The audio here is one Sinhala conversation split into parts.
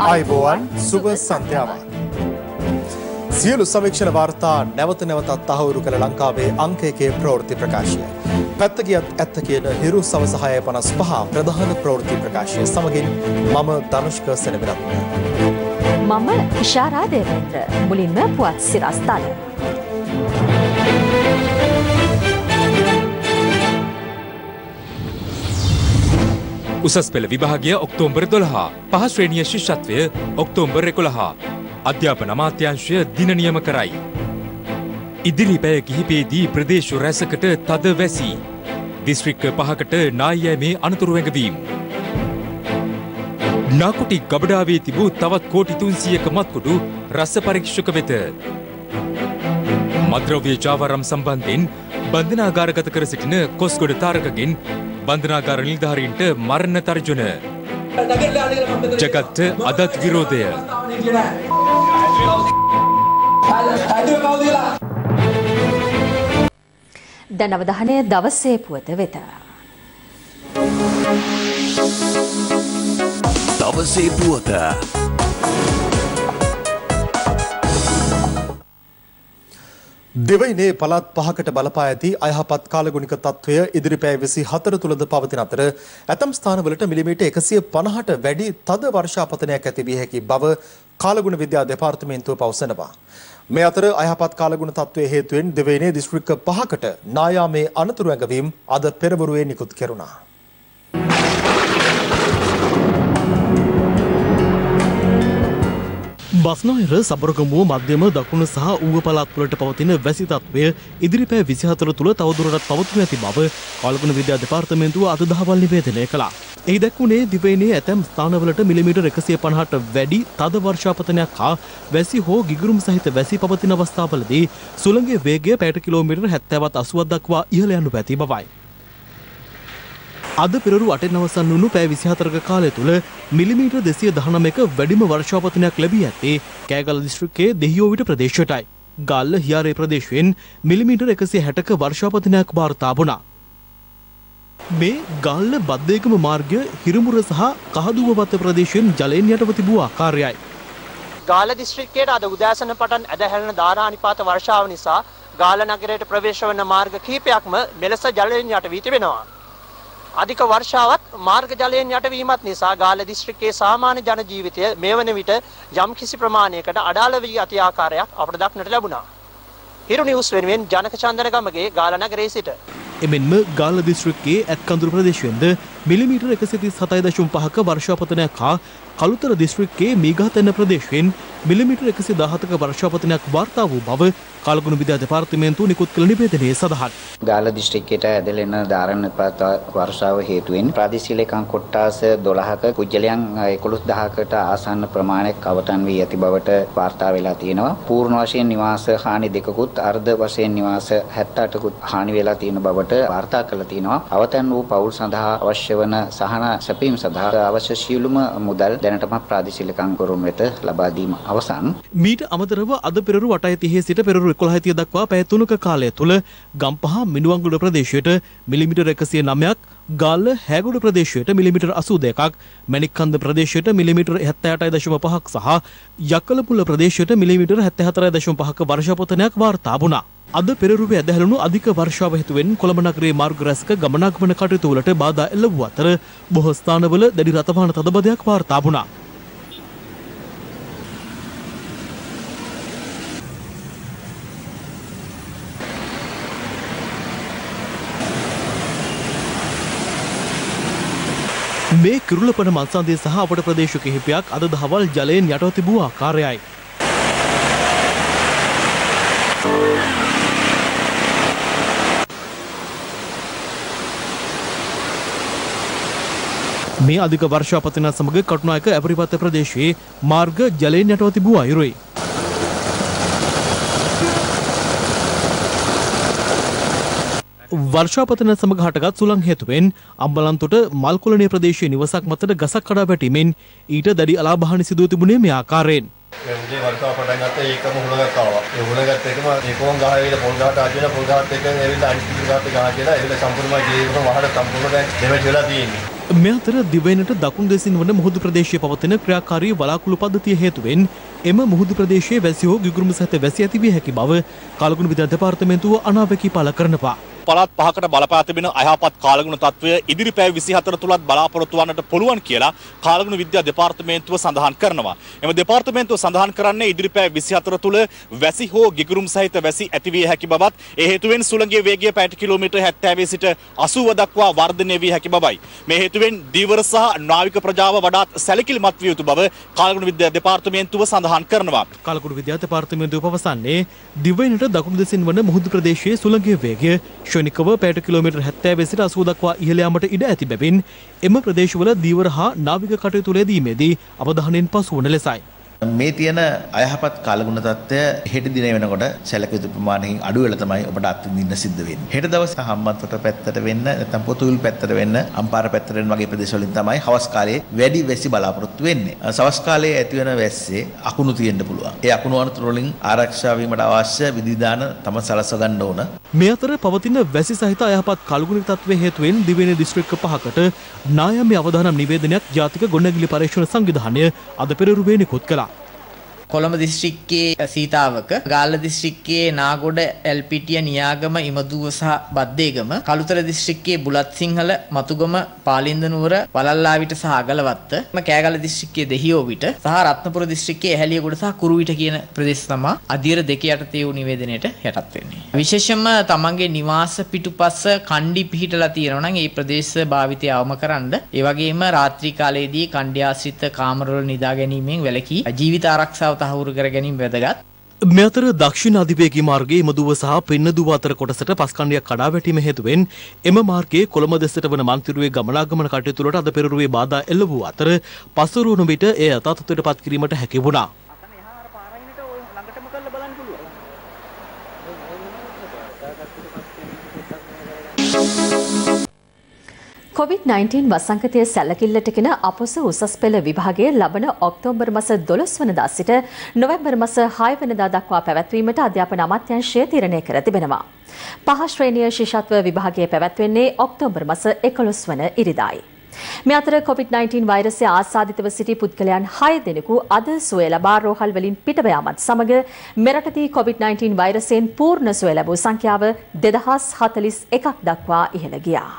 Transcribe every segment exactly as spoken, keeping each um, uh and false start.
ආයුබෝවන් සුබ සන්ධ්‍යාවක්. සියලු සමීක්ෂණ වාර්තා නැවත නැවතත් තහවුරු කළ ලංකාවේ අංක එකේ ප්‍රවෘත්ති ප්‍රකාශය. පැත්ත ගියත් ඇත්ත කියන හිරු සවස හය පනස් පහ ප්‍රධාන ප්‍රවෘත්ති ප්‍රකාශය සමගින් මම ධනුෂ්ක සෙනවිරත්න. මම ඉෂාරා දේවේන්ද්‍ර. මුලින්ම පුවත් සිරස්තල. උසස් පෙළ විභාගය ඔක්තෝබර් දොළහ, පහ ශ්‍රේණිය ශිෂ්‍යත්වය ඔක්තෝබර් එකොළහ. අධ්‍යාපන අමාත්‍යාංශය දින නියම කරයි. ඉදිරි පැය කිහිපයේදී ප්‍රදේශ රැසකට තද වැසි. දිස්ත්‍රික්ක පහකට නායෑමේ අනතුරු වැඟවීම්. නාකොටි ගබඩාවේ තිබූ තවත් කෝටි තුන්සියයක මත්කුඩු රස පරීක්ෂක වෙත. මද්‍රව්‍ය ජාවාරම් සම්බන්ධයෙන් බන්ධනාගාරගත කර සිටින කොස්ගොඩ තාරකගෙන් බන්ධනාගාර නිලධාරීන්ට මරණ තර්ජන. ජගත්ට අදත් විරෝධය. දැන් අවධානය දවසේ පුවත වෙත. දවසේ පුවත. දෙවයිනේ පළාත් පහකට බලපා ඇති අයහපත් කාලගුණික තත්ත්වය ඉදිරි පැය විසි හතර තුළද පවතින අතර ඇතම් ස්ථානවලට මිලිමීටර් එකසිය පනහට වැඩි තද වර්ෂාපතනයක් ඇති විය හැකි බව කාලගුණ විද්‍යා දෙපාර්තමේන්තුව පවසනවා. මේ අතර අයහපත් කාලගුණ තත්ත්වයේ හේතුවෙන් දෙවයිනේ දිස්ත්‍රික්ක පහකට නායාමේ අනතුරු ඇඟවීම් අද පෙරවරුවේ නිකුත් කෙරුණා. බස්නාහිර සබරගමුව මධ්‍යම දකුණ සහ ඌව පළාත් වලට පවතින වැසි තත්ත්වය ඉදිරි පැය විසි හතර තුළ තවදුරටත් පවතිනු ඇති බව කාලගුණ විද්‍යා දෙපාර්තමේන්තුව අද දහවල් නිවේදනය කළා. එහි දැක්වුණේ දිවයිනේ ඇතැම් ස්ථානවලට මිලිමීටර් එකසිය පනහට වැඩි තද වර්ෂාපතනයක් හා වැසි හෝ ගිගුරුම් සහිත වැසි පවතින අවස්ථාවලදී සුළඟේ වේගය පැයට කිලෝමීටර් හැත්තෑවත් අසූවක් දක්වා ඉහළ යනු ඇති බවයි. අද පෙරරු අටෙන් අවසන් වුණු පැය විසි හතරක කාලය තුළ මිලිමීටර් දෙසිය දහනවයක වැඩිම වර්ෂාපතනයක් ලැබී ඇත්තේ කෑගල්ල දිස්ත්‍රික්කයේ දෙහියෝවිට ප්‍රදේශයටයි. ගල්ල හියාරේ ප්‍රදේශයෙන් මිලිමීටර් එකසිය හැටක වර්ෂාපතනයක් වාර්තා වුණා. මේ ගල්ල බද්දේගම මාර්ගය හිරුමුර සහ කහදුව වත්ත ප්‍රදේශයෙන් ජලයෙන් යටව තිබූ ආකාරයයි. ගාල්ල දිස්ත්‍රික්කයට අද උදෑසන පටන් ඇද හැලෙන ධාරානිපාත වර්ෂාව නිසා ගාල්ල නගරයට ප්‍රවේශ වන මාර්ග කිහිපයක්ම මෙලෙස ජලයෙන් යට වී තිබෙනවා. අධික වර්ෂාවත් මාර්ග ජලයෙන් යටවීමත් නිසා ගාල්ල දිස්ත්‍රික්කයේ සාමාන්‍ය ජන ජීවිතය මේ වන විට යම් කිසි ප්‍රමාණයකට අඩාල වී ඇති ආකාරයක් අපට දක්නට ලැබුණා. හිරු නිවුස් වෙනුවෙන් ජනක චන්දනගමගේ ගාල්ල නගරයේ සිට. එමෙන්ම ගාල්ල දිස්ත්‍රික්කයේ ඇත්කඳුරු ප්‍රදේශයෙන්ද මිලිමීටර් එකසිය තිස් හතයි දශම පහක වර්ෂාපතනයක් හා කළුතර දිස්ත්‍රික්කයේ මීගහතැන්න ප්‍රදේශයෙන් මිලිමීටර් එකසිය දහසක වර්ෂාපතනයක් වාර්තා වූ බව කාලගුණ විද්‍යා දෙපාර්තමේන්තුව නිකුත් කළ නිවේදනයේ සඳහන්. ගාල්ල දිස්ත්‍රික්කයට ඇදලෙන ධාරානිපාත වර්ෂාව හේතුවෙන් ප්‍රාදේශීය ලේකම් කොට්ටාස දොළහක කුජලයන් එකොළොස් දහසකට ආසන්න ප්‍රමාණයක් අවතන් වී ඇති බවට වාර්තා වෙලා තියෙනවා. පූර්ණ වශයෙන් නිවාස හානි දෙකකුත් අර්ධ වශයෙන් නිවාස හැත්තෑ අටකුත් හානි වෙලා තියෙන බවට වාර්තා කළා තියෙනවා. අවතන් වූ පවුල් සඳහා අවශ්‍ය වන සහන සැපීම සඳහා අවශ්‍ය සියලුම මුදල් දැනටම ප්‍රාදේශීය ලේකම් කරුන් වෙත ලබා දීම අවසන්. මීට අමතරව අද පෙරරු අටයි තිහේ සිට පෙරරු එකොළහයි තිහ දක්වා පැය තුනක කාලය තුළ ගම්පහ මිනුවන්ගොඩ ප්‍රදේශයට මිලිමීටර් එකසිය නවයක්, ගාල්ල හැගොඩ ප්‍රදේශයට මිලිමීටර් අසූ දෙකක්, මැණික්කන්ද ප්‍රදේශයට මිලිමීටර් හැත්තෑ අටයි දශම පහක් සහ යක්කලපුල්ල ප්‍රදේශයට මිලිමීටර් හැත්තෑ හතරයි දශම පහක වර්ෂාපතනයක් වාර්තා වුණා. අද පෙරරුවේ ඇදහැළුණු අධික වර්ෂාව හේතුවෙන් කොළඹ නගරයේ මාර්ග රැසක ගමනාගමන කටයුතු වලට බාධා එල්ල වූ අතර බොහෝ ස්ථානවල දැඩි රථවාහන තදබදයක් වාර්තා වුණා. මේ කිරුළපන මන්සන්දේ සහ අපට ප්‍රදේශ කිහිපයක් අද දහවල් ජලයෙන් යටව තිබූ ආකාරයයි. මේ අධික වර්ෂාපතන සමග කටුනායක ඇපරිපත්ත ප්‍රදේශයේ මාර්ග ජලයෙන් යටව තිබූ අයුරුයි. වර්ෂාපතන සමග හටගත් සුළං හේතුවෙන් අම්බලන්තොට මල්කොලණිය ප්‍රදේශයේ නිවසක් මතට ගසක් කඩා වැටීමෙන් ඊට දැඩි අලාභහානි සිදුව තිබුණේ මේ ආකාරයෙන්. මේ උදේ වර්ෂාව පටන් ගත්තා ඒකම හුලඟක් ආවා. ඒ හුලඟත් එකම ඒකෝන් ගහ වේල පොල් ගහට ආජන පොල් ගහත් එක්ක එවිල අනිත් පිටු ගහට ගහ කියලා එවිල සම්පූර්ණයෙන්ම ජීවිතම වහල සම්පූර්ණ දැන් දෙමෙත් වෙලා තියෙන්නේ. මේ අතර දිවයිනට දකුණු දෙසින් වන මුහුදු ප්‍රදේශයේ පවතින ක්‍රියාකාරී වලාකුළු පද්ධතිය හේතුවෙන් එම මුහුදු ප්‍රදේශයේ වැසි හෝ ගිගුරුම් සහිත වැසි ඇති විය හැකි බව කාලගුණ විද්‍යා දෙපාර්තමේන්තුව අනාවැකී පළ කරනවා. පළාත් පහකට බලපා තිබෙන අයහපත් කාලගුණ තත්ත්වය ඉදිරි පැය විසිහතර තුලත් බලාපොරොත්තු වන්නට පුළුවන් කියලා කාලගුණ විද්‍යා දෙපාර්තමේන්තුව සඳහන් කරනවා. එම දෙපාර්තමේන්තුව සඳහන් කරන්නේ ඉදිරි පැය විසිහතර තුල වැසි හෝ ගිගුරුම් සහිත වැසි ඇතිවිය හැකි බවත් ඒ හේතුවෙන් සුළඟේ වේගය පැයට කිලෝමීටර් හැත්තෑව සිට අසූව දක්වා වර්ධනය වී හැකි බවයි. මේ හේතුවෙන් දීවර සහ නාවික ප්‍රජාව වඩාත් සැලකිලිමත් විය යුතු බව කාලගුණ විද්‍යා දෙපාර්තමේන්තුව සඳහන් කරනවා. කාලගුණ විද්‍යා දෙපාර්තමේන්තුව පවසන්නේ දිවයිනට දකුණු දෙසින් වන මුහුදු ප්‍රදේශයේ සුළඟේ වේගය ශනිකව පැයට කිලෝමීටර් හැත්තෑව සිට අසූව දක්වා ඉහළ යාමට ඉඩ ඇති බැවින් එම ප්‍රදේශවල දීවර හා නාවික කටයුතු ලැබීමේදී අවධානයෙන් පසු වන ලෙසයි. මේ තියෙන අයහපත් කාලගුණ තත්ත්වය හෙට දින වෙනකොට සැලකිය යුතු ප්‍රමාණයෙන් අඩු වෙලා තමයි ඔබට අත්විඳින්න සිද්ධ වෙන්නේ. හෙට දවසේ හම්බන්තොට පැත්තට වෙන්න නැත්නම් පොතුවිල් පැත්තට වෙන්න අම්පාර පැත්තට වෙන්න වගේ ප්‍රදේශ වලින් තමයි හවස් කාලයේ වැඩි වැසි බලාපොරොත්තු වෙන්නේ. සවස් කාලයේ ඇති වෙන වැස්සේ අකුණු තියෙන්න පුළුවන්. ඒ අකුණු අනතුරු වලින් ආරක්ෂා වීමට අවශ්‍ය විධිවිධාන තම සලස්ව ගන්න ඕන. මේ අතර පවතින වැසි සහිත අයහපත් කාලගුණ තත්ත්වයේ හේතුවෙන් දිවයින දිස්ත්‍රික්ක පහකට නායම්‍ය අවදානම් නිවේදනයක් ජාතික ගොඩනැගිලි පරීක්ෂණ සංවිධානය අද පෙරරුවේ නිකුත් කළා. කොළඹ දිස්ත්‍රික්කයේ සීතාවක, ගාල්ල දිස්ත්‍රික්කයේ නාගොඩ, එල්පිටිය, නියාගම, ඉමදුව සහ බද්දේගම, කළුතර දිස්ත්‍රික්කයේ බුලත්සිංහල, මතුගම, පාලින්ද නුවර, වලල්ලාවිට සහ අගලවත්ත, කෑගල්ල දිස්ත්‍රික්කයේ දෙහියෝවිට සහ රත්නපුර දිස්ත්‍රික්කයේ ඇහැලියගොඩ සහ කුරුවිට කියන ප්‍රදේශ තමයි අධීර දෙක යටතේ වූ නිවේදනයට යටත් වෙන්නේ. විශේෂයෙන්ම තමන්ගේ නිවාස පිටුපස කණ්ඩි පිහිටලා තියෙනවා නම් ඒ ප්‍රදේශ භාවිතය අවම කරන්න. ඒ වගේම රාත්‍රී කාලයේදී කණ්ඩි ආශ්‍රිත කාමරවල නිදා ගැනීමෙන් වැළකී ජීවිත ආරක්ෂාව තහවුරු කර ගැනීම වැදගත්. මේ අතර දක්ෂිණ අධිවේගී මාර්ගයේ ඉමදුව සහ පෙන්නදුව අතර කොටසට පස් කණ්ඩියක් කඩා වැටීම හේතුවෙන් එම මාර්ගයේ කොළඹ දෙසට වන මන්තිරුවේ ගමනාගමන කටයුතු වලට අද පෙරරුවේ බාධා එල්ල වූ අතර පසුරු වන විට එය යථාර්ථයට පත් කිරීමට හැකි වුණා. කොවිඩ් නයින්ටීන් වසංගතය සැලකිල්ලටගෙන අපොස උසස් පෙළ විභාගයේ ලබන ඔක්තෝබර් මාස දොළොස් වනදා සිට නොවැම්බර් මාස හය වෙනිදා දක්වා පැවැත්වීමට අධ්‍යාපන අමාත්‍යාංශය තීරණය කර තිබෙනවා. පහ ශ්‍රේණිය ශිෂ්‍යත්ව විභාගය පැවැත්වෙන්නේ ඔක්තෝබර් මාස එකොළොස් වන ඉරිදායි. මේ අතර කොවිඩ් නයින්ටීන් වෛරසය ආසාදිතව සිටි පුද්ගලයන් හය දෙනෙකු අද සුවය ලබා රෝහල් වලින් පිටව යාමත් සමග මෙරටදී කොවිඩ් නයින්ටීන් වෛරසයෙන් පූර්ණ සුවය ලැබූ සංඛ්‍යාව දෙදහස් හතළිස් එකක් දක්වා ඉහළ ගියා.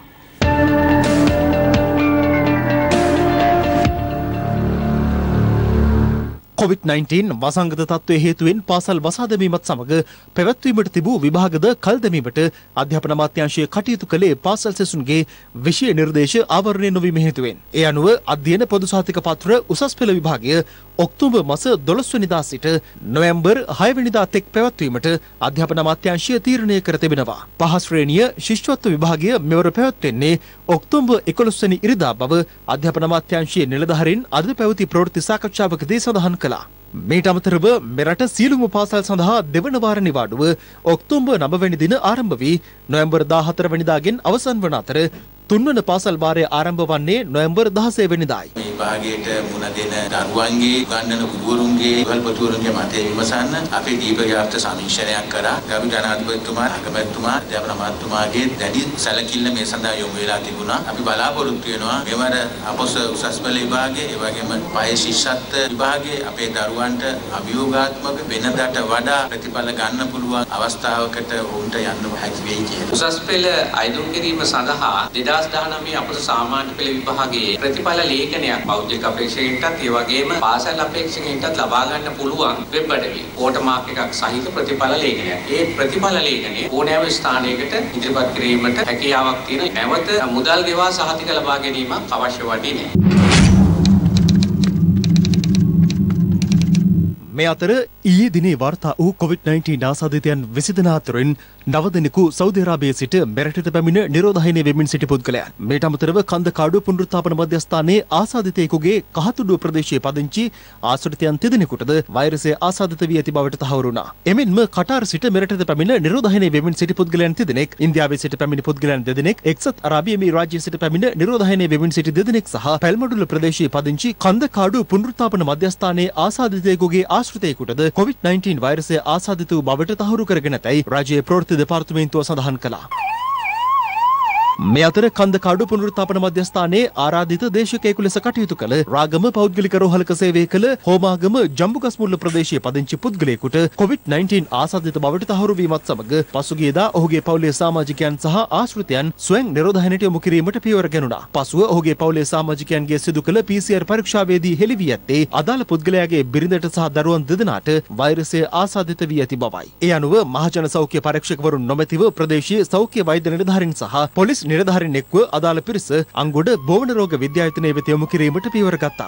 කොවිඩ් නයින්ටීන් වසංගත තත්ත්වයේ හේතුවෙන් පාසල් වසා දැමීමත් සමග පැවැත්වීමට තිබූ විභාගද කල් දැමීමට අධ්‍යාපන අමාත්‍යාංශය කටයුතු කළේ පාසල් සෙසුන්ගේ විෂය නිර්දේශ ආවරණය නොවීම හේතුවෙන්. ඒ අනුව අධ්‍යයන පොදු සහතික පත්‍ර උසස් පෙළ විභාගය ඔක්තෝබර් මාස දොළොස් වෙනිදා සිට නොවැම්බර් හය වෙනිදා තෙක් පැවැත්වීමට අධ්‍යාපන අමාත්‍යාංශය තීරණය කර තිබෙනවා. පහ ශ්‍රේණිය ශිෂ්‍යත්ව විභාගය මෙවර පැවැත්වෙන්නේ ඔක්තෝබර් එකොළොස් වෙනි ඉරිදා බව අධ්‍යාපන අමාත්‍යාංශයේ නිලධාරීන් අද පැවති ප්‍රවෘත්ති සාකච්ඡාවකදී සඳහන් කළා. මේට අමතරව මෙරට සියලුම පාසල් සඳහා දෙවන වාර නිවාඩුව ඔක්තෝබර් නව වෙනි දින ආරම්භ වී නොවැම්බර් දාහතර වෙනිදාගෙන් අවසන් වන අතර තුන්වන පාසල් වාරය ආරම්භ වන්නේ නොවැම්බර් දහසය වෙනිදායි. මේ විභාගයට මුණ දෙන දරුවන්ගේ උගන්වන ගුරුවරුන්ගේ විභල්පතිවරුන්ගේ මතය විමසන්න අපේ දීපව්‍යාප්ත සමීක්ෂණයක් කරා. ගරු ජනාධිපතිතුමා, අගමැතිතුමා, අධ්‍යාපන අමාත්‍යතුමාගේ දැඩි සැලකිල්ල මේ සඳහා යොමු වෙලා තිබුණා. අපි බලාපොරොත්තු වෙනවා මෙවර අපොස උසස් පෙළ විභාගයේ, ඒ වගේම පය ශිෂ්‍යත්ව විභාගයේ අපේ දරුවන්ට අභියෝගාත්මක වෙනදාට වඩා ප්‍රතිඵල ගන්න පුළුවන් අවස්ථාවකට වුන්ට යන්න හැකි වෙයි කියලා. උසස් පෙළ අයදුම් කිරීම සඳහා දෙදාස් දහනවය අපොස සාමාන්‍ය පෙළ විභාගයේ ප්‍රතිඵල ලේඛනයක් බෞද්ධික අපේක්ෂකයන්ටත් ඒ වගේම පාසල් අපේක්ෂකයන්ටත් ලබා ගන්න පුළුවන් වෙබ් අඩවිය වෝටර් මාක් එකක් සහිත ප්‍රතිඵල ලේඛනයක්. ඒ ප්‍රතිඵල ලේඛනය ඕනෑම ස්ථානයකට ඉදිරිපත් කිරීමට හැකියාවක් තියෙන. නැවත මුදල් ගෙවා සහතික ලබා ගැනීමක් අවශ්‍ය වන්නේ නැහැ. මේ අතර ඊයේ දිනේ වාර්තා වූ කොවිඩ් නයින්ටීන් ආසාදිතයන් විසි දෙනා අතරින් නව දෙනෙකු සෞදි අරාබියේ සිට මෙරටට පැමිණ නිරෝධායනය වෙමින් සිටි පුද්ගලයන්. මේට අමතරව කන්දකාඩු පුනරුත්ථාපන මධ්‍යස්ථානයේ ආසාදිතයෙකුගේ කහතුඩුව ප්‍රදේශයේ පදිංචි ආශ්‍රිතයන් තිදෙනෙකුටද වෛරසය ආසාදිත වී ඇති බවට තහවුරු වුණා. එමෙන්ම කටාර් සිට මෙරටට පැමිණ නිරෝධායනය වෙමින් සිටි පුද්ගලයන් තිදෙනෙක්, ඉන්දියාවේ සිට පැමිණි පුද්ගලයන් දෙදෙනෙක්, එක්සත් අරාබි එමිරාජ්‍යයේ සිට පැමිණ නිරෝධායනය වෙමින් සිටි දෙදෙනෙක් සහ පැල්මඩුල්ල ප්‍රදේශයේ පදිංචි කන්දකාඩු පුනරුත්ථාපන මධ්‍යස්ථානයේ ආසාදිතයෙකුගේ ආශ්‍රිතයෙකුටද කොවිඩ් නයින්ටීන් වෛරසය ආසාදිත වූ බවට තහවුරු කරගෙන ඇතැයි රාජ්‍ය ප්‍රවෘත්ති දෙපාර්තමේන්තුව සඳහන් කළා. මේ අතර කන්දකාඩු පුනරුත්ථාපන මධ්‍යස්ථානයේ ආරාධිත දේශකයෙකු ලෙස කටයුතු කළ රාගම පෞද්ගලික රෝහලක සේවය කළ හෝමාගම ජම්බුගස්මුල්ල ප්‍රදේශයේ පදිංචි පුද්ගලයෙකුට කොවිඩ් නයින්ටීන් ආසාදිත බවට තහවුරු වීමත් සමග පසුගියදා ඔහුගේ පවුලේ සමාජිකයන් සහ ආශ්‍රිතයන් ස්වයං නිරෝධායනයට යොමු කිරීමට පියවර ගැනුණා. පසුව ඔහුගේ පවුලේ සමාජිකයන්ගේ සිදු කළ පී සී ආර් පරීක්ෂාවේදී හෙළි වී ඇත්තේ අදාළ පුද්ගලයාගේ බිරිඳට සහ දරුවන් දෙදෙනාට වෛරසය ආසාදිත වී ඇති බවයි. ඒ අනුව මහජන සෞඛ්‍ය පරීක්ෂකවරුන් නොමැතිව ප්‍රදේශීය සෞඛ්‍ය වෛද්‍ය නිලධාරීන් සහ පොලිස් නිලධාරීන් එක්ව අදාළ පිරිස අංගොඩ බෝවන රෝග විද්‍යායතනය වෙත යොමු කිරීමට පියවර ගත්තා.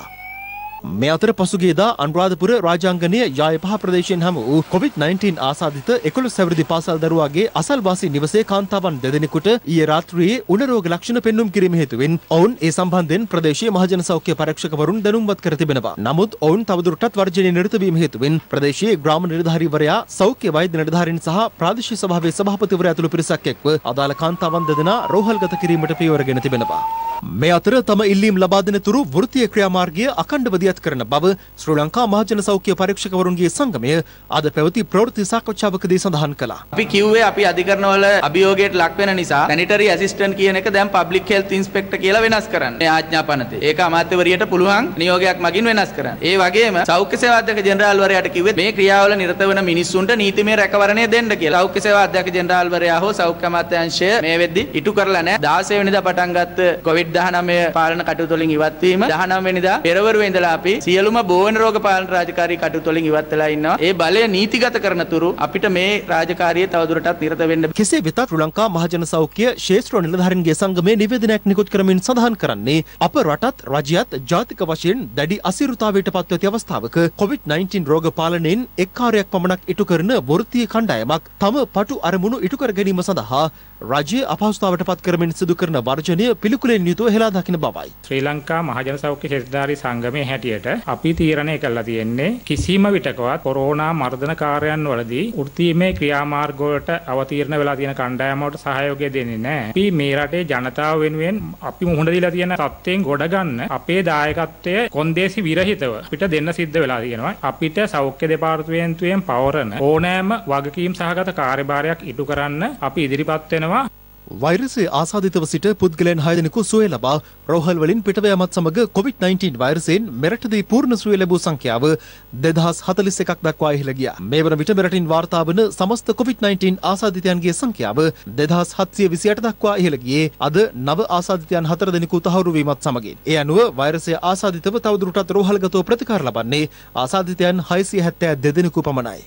මේ අතර පසුගියදා අනුරාධපුර රාජාංගනීය යාය පහ ප්‍රදේශයෙන් හමු වූ කොවිඩ් නයින්ටීන් ආසාදිත එකොළොස් හැවිරිදි පාසල් දරුවාගේ අසල්වාසී නිවසේ කාන්තාවන් දෙදෙනෙකුට ඊයේ රාත්‍රියේ උණ රෝග ලක්ෂණ පෙන්눔 කිරීම හේතුවෙන් ඔවුන් ඒ සම්බන්ධයෙන් ප්‍රදේශීය මහජන සෞඛ්‍ය පරීක්ෂකවරුන් දැනුම්වත් කර තිබෙනවා. නමුත් ඔවුන් තවදුරටත් වර්ජනය නිරත වීම හේතුවෙන් ප්‍රදේශීය ග්‍රාම නිලධාරීවරයා සෞඛ්‍ය වෛද්‍ය නිලධාරීන් සහ ප්‍රාදේශීය සභාවේ සභාපතිවරයා ඇතුළු පිරිසක් එක්ව අදාළ කාන්තාවන් දෙදෙනා රෝහල්ගත කිරීමට පියවරගෙන තිබෙනවා. මේ අතර තම ඉල්ලීම් ලබා දෙන තුරු වෘත්තීය ක්‍රියාමාර්ගය අඛණ්ඩව දියත් කරන බව ශ්‍රී ලංකා මහජන සෞඛ්‍ය පරීක්ෂකවරුන්ගේ සංගමය අද පැවති ප්‍රවෘත්ති සාකච්ඡාවකදී සඳහන් කළා. අපි කිව්වේ අපි අධිකරණවල අභියෝගයට ලක් වෙන නිසා සැනිටරි ඇසිස්ටන්ට් කියන එක දැන් පබ්ලික් හෙල්ත් ඉන්ස්පෙක්ටර් කියලා වෙනස් කරන්න. මේ ආඥාපනතේ. ඒක අමාත්‍යවරියට පුළුවන් නියෝගයක් මගින් වෙනස් කරන්න. ඒ වගේම සෞඛ්‍ය සේවා අධ්‍යක්ෂ ජෙනරාල්වරයාට කිව්වේ මේ ක්‍රියාවල නිරත වෙන මිනිස්සුන්ට නීතිමය රැකවරණය දෙන්න කියලා. සෞඛ්‍ය සේවා අධ්‍යක්ෂ ජෙනරාල්වරයා හෝ සෞඛ්‍ය අමාත්‍යාංශය මේ වෙද්දි ඉටු කරලා නැහැ. දාසය වෙනිදා පටන් ගත්ත කොවිඩ් දහනවය පාලන කටයුතු වලින් ඉවත් වීම දහනවය වෙනිදා පෙරවරුවේ ඉඳලා අපි සියලුම බෝවන රෝග පාලන රාජකාරී කටයුතු වලින් ඉවත් වෙලා ඉන්නවා. ඒ බලය නීතිගත කරන තුරු අපිට මේ රාජකාරියේ තවදුරටත් නිරත වෙන්න. කෙසේ වෙතත් ශ්‍රී ලංකා මහජන සෞඛ්‍ය ශේෂ්ත්‍ර නිලධාරීන්ගේ සංගමයේ නිවේදනයක් නිකුත් කරමින් සඳහන් කරන්නේ අප රටත් රජයත් ජාතික වශයෙන් දැඩි අසීරුතාවයට පත්ව ඇති අවස්ථාවක කොවිඩ් නයින්ටීන් රෝග පාලනයෙන් එක් කාර්යයක් පමණක් ඉටු කරන වෘත්තීය කණ්ඩායමක් තම පටු අරමුණු ඉටු කර ගැනීම සඳහා රජයේ අපහසුතාවට පත් කරමින් සිදු කරන වර්ජනය පිළිකුලෙන් යුතුව හෙලා දකින බවයි. ශ්‍රී ලංකා මහජන සෞඛ්‍ය ශේෂ්ත්‍රධාරී සංගමයේ හැටියට අපි තීරණය කළා තියෙන්නේ කිසිම විටකවත් කොරෝනා මර්ධන කාර්යයන් වලදී වෘත්තීමය ක්‍රියාමාර්ග වලට අවතීර්ණ වෙලා තියෙන කණ්ඩායමකට සහයෝගය දෙන්නේ නැහැ. අපි මේ රටේ ජනතාව වෙනුවෙන් අපි මුහුණ දීලා තියෙන තත්ත්වයෙන් ගොඩ ගන්න අපේ දායකත්වය කොන්දේසි විරහිතව අපිට දෙන්න සිද්ධ වෙලා තියෙනවා. අපිට සෞඛ්‍ය දෙපාර්තමේන්තුවෙන් පවරන ඕනෑම වගකීම් සහගත කාර්යභාරයක් ඉටු කරන්න අපි ඉදිරිපත් වෙනවා. වෛරසය ආසාදිතව සිට පුද්ගලයන් හය දෙනෙකු සුවය ලබා රෝහල් වලින් පිටව යාමත් සමග කොවිඩ් නයින්ටීන් වෛරසයෙන් මෙරටදී පූර්ණ සුවය ලැබූ සංඛ්‍යාව දෙදහස් හතළිස් එකක් දක්වා ඉහළ ගියා. මේ වන විට මෙරටින් වාර්තා වන සමස්ත කොවිඩ් නයින්ටීන් ආසාදිතයන්ගේ සංඛ්‍යාව දෙදහස් හත්සිය විසි අට දක්වා ඉහළ ගියේ අද නව ආසාදිතයන් හතර දෙනෙකු තහවුරු වීමත් සමගින්. ඒ අනුව වෛරසය ආසාදිතව තවදුරටත් රෝහල්ගතව ප්‍රතිකාර ලබන්නේ ආසාදිතයන් හයසිය හැත්තෑ දෙදෙනෙකු පමණයි.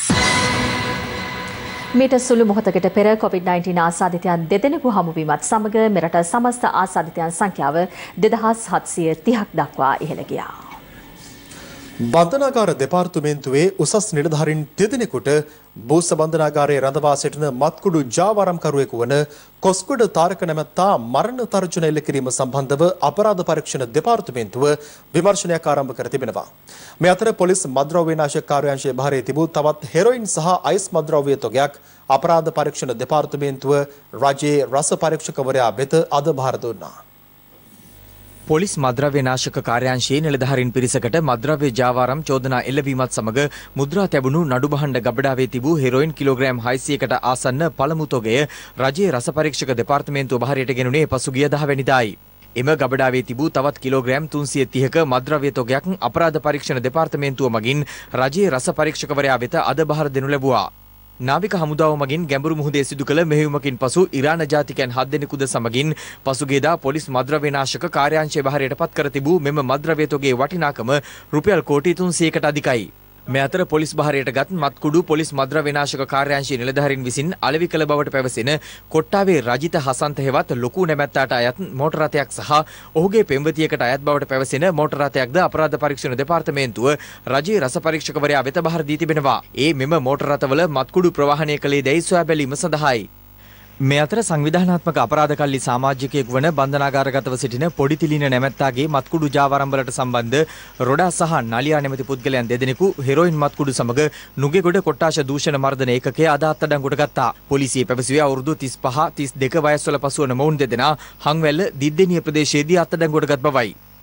මීට සුළු මොහොතකට පෙර කොවිඩ් නයින්ටීන් ආසාදිතයන් දෙදෙනෙකු හමුවීමත් සමග මෙරට සමස්ත ආසාදිතයන් සංඛ්‍යාව දෙදහස් හත්සිය තිහක් දක්වා ඉහළ ගියා. බන්ධනාගාර දෙපාර්තමේන්තුවේ උසස් නිලධාරීන් දෙදෙනෙකුට බෝස බන්ධනාගාරයේ රඳවා සිටින මත්කුඩු ජාවාරම්කරුවෙකු වන කොස්ගොඩ තාරක නැමැත්තා මරණ තර්ජන එල්ල කිරීම සම්බන්ධව අපරාධ පරීක්ෂණ දෙපාර්තමේන්තුව විමර්ශනයක් ආරම්භ කර තිබෙනවා. මේ අතර පොලිස් මත්ද්‍රව්‍ය විනාශක කාර්යාංශයේ භාරයේ තිබූ තවත් හෙරොයින් සහ අයිස් මත්ද්‍රව්‍ය තොගයක් අපරාධ පරීක්ෂණ දෙපාර්තමේන්තුව රජයේ රස පරීක්ෂකවරයා වෙත අද භාර දුන්නා. පොලිස් මද්‍රව්‍ය නාශක කාර්යාංශයේ නිලධාරීන් පිරිසකට මද්‍රව්‍ය ජාවාරම් චෝදනා එල්ලවීමත් සමග මුද්‍රා තැබුණු නඩු බහඬ ගබඩාවේ තිබූ හෙරොයින් කිලෝග්‍රෑම් හයසියකට ආසන්න පළමු තොගය රජයේ රස පරීක්ෂක දෙපාර්තමේන්තුව භාරයට ගෙනුනේ පසුගිය දහ වෙනිදායි. එම ගබඩාවේ තිබූ තවත් කිලෝග්‍රෑම් තුන්සිය තිහක මද්‍රව්‍ය තොගයක් අපරාධ පරීක්ෂණ දෙපාර්තමේන්තුව මගින් රජයේ රස පරීක්ෂකවරයා වෙත අද භාර දෙනු ලැබුවා. නාවික හමුදාව මගින් ගැඹුරු මුහුදේ සිදු කළ මෙහෙයුමකින් පසු ඉරාන ජාතිකයන් හත් දෙනෙකුද සමගින් පසුගියදා පොලිස් මද්‍රව්‍ය නාශක කාර්යාංශය භාරයට පත් කර තිබූ මෙම මද්‍රව්‍ය තොගේ වටිනාකම රුපියල් කෝටි තුන්සියයකට අධිකයි. මේ අතර පොලිස් භාරයට ගත් මත්කුඩු පොලිස් මද්‍රව්‍ය නාශක කාර්යාංශයේ නිලධාරීන් විසින් අලෙවි කළ බවට පැවසෙන කොට්ටාවේ රජිත හසන්ත හෙවත් ලොකු නැමැත්තාට අයත් මෝටර රථයක් සහ ඔහුගේ පෙම්වතියකට අයත් බවට පැවසෙන මෝටර රථයක්ද අපරාධ පරීක්ෂණ දෙපාර්තමේන්තුව රජයේ රස පරීක්ෂකවරයා වෙත බහර දී තිබෙනවා. ඒ මෙම මෝටර රථවල මත්කුඩු ප්‍රවාහනය කළේ දැයි සොයා බැලීම සඳහායි. මේ අතර සංවිධානාත්මක අපරාධකල්ලි සමාජිකයෙකු වන බන්ධනාගාරගතව සිටින පොඩිතිලින නැමැත්තාගේ මත්කුඩු ජාවාරම්වලට සම්බන්ධ රොඩා සහ නලියා නැමැති පුද්ගලයන් දෙදෙනෙකු හෙරොයින් මත්කුඩු සමග නුගේගොඩ කොට්ටාශ දූෂණ මර්දන ඒකකයේ අද අත්අඩංගුවට ගත්තා. පොලිසිය පැවසුවේ අවුරුදු තිස් පහ තිස් දෙක වයස්වල පසුවන මොවුන් දෙදෙනා හංවැල්ල දිද්දෙනිය ප්‍රදේශයේදී අත්අඩංගුවට ගත් බවයි.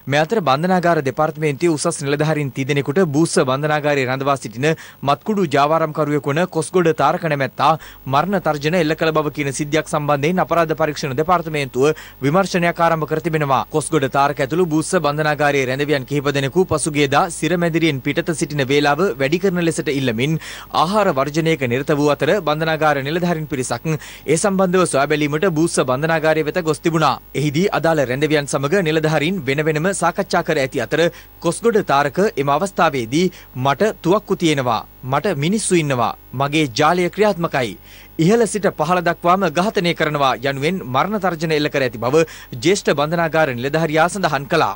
මේ අතර බන්ධනාගාර දෙපාර්තමේන්තුවේ උසස් නිලධාරීන් තිදෙනෙකුට බූස්ස බන්ධනාගාරයේ රඳවා සිටින මත්කුඩු ජාවාරම්කරුවෙකු වන කොස්ගොඩ තාරක නැමැත්තා මරණ තර්ජන එල්ල කළ බව කියන සිද්ධියක් සම්බන්ධයෙන් අපරාධ පරීක්ෂණ දෙපාර්තමේන්තුව විමර්ශනයක් ආරම්භ කර තිබෙනවා. කොස්ගොඩ තාරක ඇතුළු බූස්ස බන්ධනාගාරයේ රැඳවියන් කිහිප දෙනෙකු පසුගියදා සිරමැදිරියෙන් පිටත සිටින වේලාව වැඩි කරන ලෙසට ඉල්ලමින් ආහාර වර්ජනයක නිරත වූ අතර බන්ධනාගාර නිලධාරීන් පිරිසක් ඒ සම්බන්ධව සොයා බැලීමට බූස්ස බන්ධනාගාරය වෙත ගොස් තිබුණා. එහිදී අදාළ රැඳවියන් සමග නිලධාරීන් වෙන වෙනම සාකච්ඡා කර ඇති අතර කොස්ගොඩ තාරක එම අවස්ථාවේදී මට තුවක්කු තියෙනවා, මට මිනිස්සු ඉන්නවා, මගේ ජාලය ක්‍රියාත්මකයි, ඉහළ සිට පහළ දක්වාම ඝාතනය කරනවා යනුවෙන් මරණ තර්ජන එල්ල කර ඇති බව ජ්‍යෙෂ්ඨ බන්ධනාගාර නිලධාරියා සඳහන් කළා.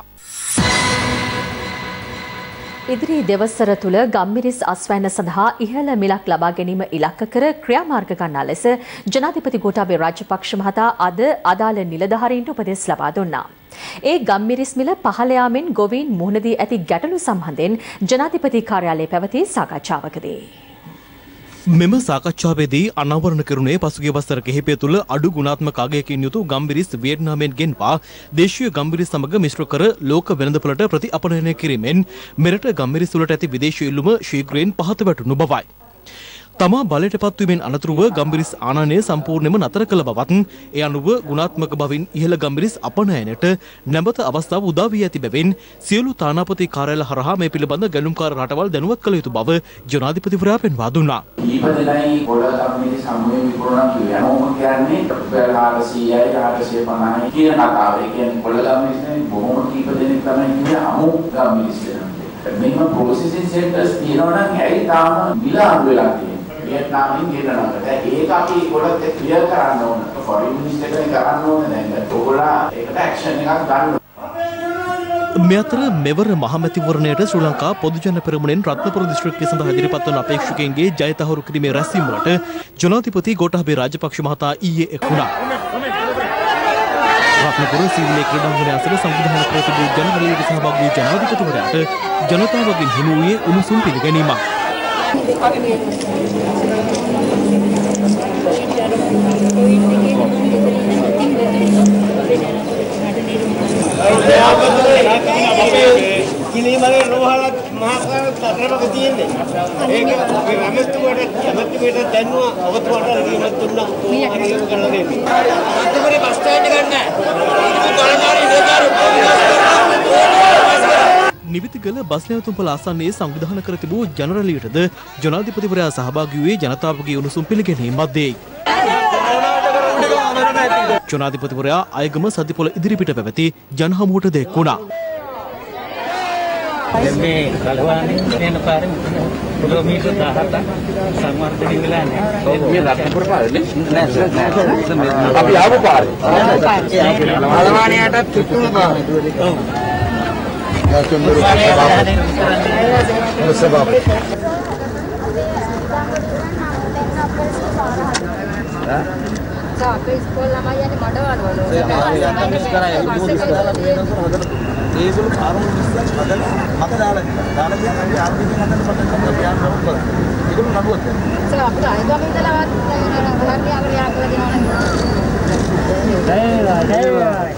ඉදිරි දෙවසර තුළ ගම්මිරිස් අස්වැන්න සඳහා ඉහළ මිලක් ලබා ගැනීම ඉලක්ක කර ක්‍රියාමාර්ග ගන්නා ලෙස ජනාධිපති ගෝඨාභය රාජපක්ෂ මහතා අද අදාළ නිලධාරීන්ට උපදෙස් ලබා දුන්නා. ඒ ගම්මිරිස් මිල පහළ යාමෙන් ගොවීන් මුහුණ දී ඇති ගැටලු සම්බන්ධයෙන් ජනාධිපති කාර්යාලයේ පැවති සාකච්ඡාවකදී මෙම සාකච්ඡාවේදී අනාවරණ කරුණේ පසුගිය වසර කිහිපය තුළ අඩු ගුණාත්මක අගයකින් යුතු ගම්බිරිස් වියට්නාමයෙන් ගෙන්වා දේශීය ගම්බිරිස් සමග මිශ්‍ර කර ලෝක වෙළඳපොළට ප්‍රති අපනයනය කිරීමෙන් මෙරට ගම්බිරිස් වලට ඇති විදේශීය ඉල්ලුම ශීඝ්‍රයෙන් පහත වැටුණු බවයි. තමා බලයට පත්වීමෙන් අනතුරුව ගම්බිරිස් ආනයනය සම්පූර්ණයෙන්ම නතර කළ බවත් ඒ අනුව ගුණාත්මක බවින් ඉහළ ගම්බිරිස් අපනයනයට නැවත අවස්ථාව උදා වී ඇති බැවින් සියලු තානාපති කාර්යාල හරහා මේ පිළිබඳ ගැනුම්කාර රටවල් දැනුවත් කළ යුතු බව ජනාධිපතිවරයා පෙන්වා දුන්නා. ඊප දෙනයි පොළ ගම්බිරිස් සමුවේ විකුණන කියනෝම කියන්නේ හාරසියයි හාරසිය පනහයි කියන කතාව. ඒ කියන්නේ පොළ ගම්බිරිස් බොහොම කීප දෙනෙක් තමයි කියන්නේ අමු ගම්බිරිස් වෙනවා. මේක ප්‍රොසෙසින් සෙන්ටර්ස් තියෙනවා නම් ඇයි තාම මිල අඩු වෙලා තියෙන්නේ? වියට්නාමයෙන් ගෙනනකට ඒක අපි ඒගොල්ලොත් ක්ලියර් කරන්න ඕන. ෆොරින් මිනිස්ටර් කෙනෙක් කරන්න ඕන දැන්. ඒගොල්ලෝ ඒකට ඇක්ෂන් එකක් ගන්න. මේ අතර මෙවර මහමැතිවරණයට ශ්‍රී ලංකා පොදුජන පෙරමුණෙන් රත්නපුර දිස්ත්‍රික්කය සඳහා ඉදිරිපත් වන අපේක්ෂකයන්ගේ ජය තහවුරු කිරීමේ රැස්වීම වලට ජනාධිපති ගෝඨාභය රාජපක්ෂ මහතා ඊයේ එක් වුණා. රත්නපුර සීවිලේ ක්‍රීඩාංගණය අසල සංවිධානය කර තිබූ ජනබලයට සහභාගී වූ ජනාධිපතිවරයාට ජනතාවගෙන් හිමි වූයේ උණුසුම් පිළිගැනීමක්. කිලිමලේ රෝහලත් මහාකාරත් අතරමක තියෙන්නේ. ඒක මේ රමතුමට රමතුමට දැන්නුවා ඔබතුමාට රිමත් දුන්නා. අරගෙන කරලා දෙන්නේ. අතපරේ බස් ස්ටෑන්ඩ් ගන්න. බලකාරී ඉඳලා නිවිතිගල බස් නැවතුම්පළ ආසන්නයේ සංවිධානය කර තිබූ ජනරැලියටද ජනාධිපතිවරයා සහභාගී වූයේ ජනතාවගේ උණුසුම් පිළිගැනීම මැදයි. ජනාධිපතිවරයා අයගම සතිපොළ ඉදිරිපිට පැවති ජනහමුවට දෙක් වුණා. මේ කලවානේ වෙන පාරේ කිලෝමීටර් දහහක් සංවර්ධනය වෙලා නැහැ. මේ රත්නපුර පාරනේ නෑ නෑ. අපි ආපු පාරේ. කලවානේට පිටුම පාරේ. ඔව්. අපේ ඉස්කෝල ළමයි යන්නේ මඩවල වල. ඒගොල්ලෝ කාර්මල් විශ්වාස හදලා මත දාලා දාලා කියන්නේ ආර්ථික හදන්න පටන් ගන්න ප්ලෑන් රවුම් කරා. ඒගොල්ලෝ නඩුවක් කරනවා. සර් අපිට අයගම ඉඳලාවත් හරියට අපිට යා කරලා දෙනවා නේද?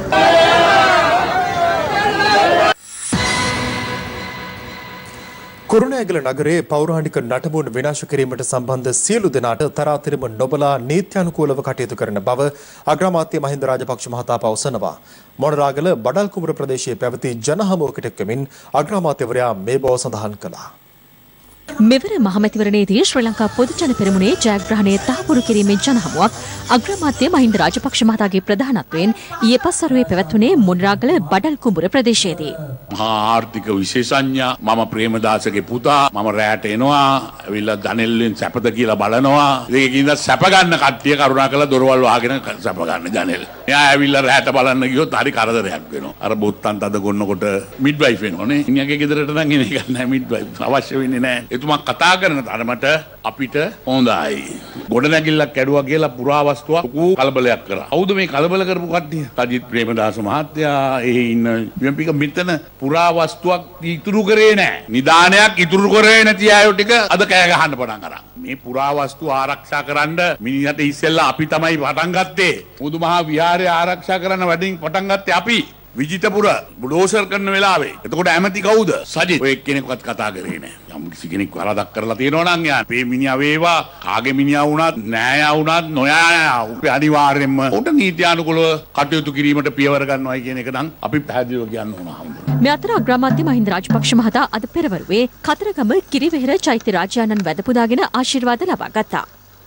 කුරුණෑගල නගරයේ පෞරාණික නටබුන් විනාශ කිරීමට සම්බන්ධ සියලු දෙනාට තරාතිරම නොබලා නීත්‍යානුකූලව කටයුතු කරන බව අග්‍රාමාත්‍ය මහින්ද රාජපක්ෂ මහතා පවසනවා. මොණරාගල බඩල්කුඹුර ප්‍රදේශයේ පැවති ජනහමුවකට එක්වමින් අග්‍රාමාත්‍යවරයා මේ බව සඳහන් කළා. මෙවර මහමැතිවරණයේදී ශ්‍රී ලංකා පොදුජන පෙරමුණේ ජයග්‍රහණය තහවුරු කිරීමේ ජනහමුවක් අග්‍රාමාත්‍ය මහින්ද රාජපක්ෂ මහතාගේ ප්‍රධානත්වයෙන් ඊයේ පස්වරුවේ පැවැත්වුණේ මොණරාගල බඩල්කුඹුර ප්‍රදේශයේදී. මහා ආර්ථික විශේෂඥයා මම ප්‍රේමදාසගේ පුතා මම රැට එනවා ඇවිල්ලා ජනෙල්ෙන් සැපද කියලා බලනවා. ඒකින්ද සැප ගන්න කට්ටිය කරුණාකරලා දොරවල් වහගෙන සැප ගන්න ජනෙල්. එයා ඇවිල්ලා රැට බලන්න ගියොත් හරි කරදරයක් වෙනවා. අර බොත්තන්ට අද ගොන්නකොට මිඩ්වයිෆ් වෙනවනේ. ඉන්නගේ ගෙදරට නම් එන එක නෑ මිඩ්වයිෆ් අවශ්‍ය වෙන්නේ නෑ. එතුමා කතා කරන තරමට අපිට හොඳයි. ගොඩනැගිල්ලක් කැඩුවා කියලා පුරාවස්තුවක් ලොකු කලබලයක් කරා. කවුද මේ කලබල කරපු කට්ටිය? සජිත් ප්‍රේමදාස මහත්තයා එහි ඉන්න විම්පික මිත්තන පුරාවස්තුවක් ඉතුරු කරේ නැහැ. නිදානයක් ඉතුරු කරේ නැති අය ටික අද කෑ ගහන්න පටන් අරන්. මේ පුරාවස්තු ආරක්ෂා කරන්න මිනිහට ඉස්සෙල්ලා අපි තමයි පටන් ගත්තේ. මුදුමහා විහාරය ආරක්ෂා කරන්න වැඩින් පටන් ගත්තේ අපි. විජිතපුර බුලෝසර් කරන වෙලාවේ. එතකොට ඇමති කවුද? සජිත්. ඔය එක්කෙනෙක්වත් කතා කරේ නෑ. යම් කිසි කෙනෙක් වරදක් කරලා තියෙනවා නම් යා මේ මිනිහා වේවා කාගේ මිනිහා වුණත් නෑයා වුණත් නොයායා අනිවාර්යෙන්ම උට නීත්‍යානුකූලව කටයුතු කිරීමට පියවර ගන්නවායි කියන එක නම් අපි පැහැදිලිව කියන්න ඕන. මේ අතර අග්‍රාමාත්‍ය මහින්ද රාජපක්ෂ මහතා අද පෙරවරුවේ කතරගම කිරිවෙහෙර චෛත්‍ය රාජානන් වැඳ පුදාගෙන ආශිර්වාද ලබා ගත්තා.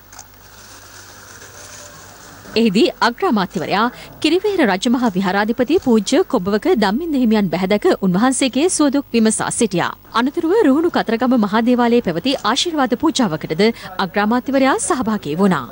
එහිදී අග්‍රාමාත්‍යවරයා කිරිවෙහෙර රජමහා විහාරාධිපති පූජ්‍ය කොබ්බවක ධම්මින්ද හිමියන් බැහැදක උන්වහන්සේගේ සුවදුක් විමසා සිටියා. අනතුරුව රුහුණු කතරගම මහා දේවාලයේ පැවති ආශිර්වාද පූජාවකටද අග්‍රාමාත්‍යවරයා සහභාගී වුණා.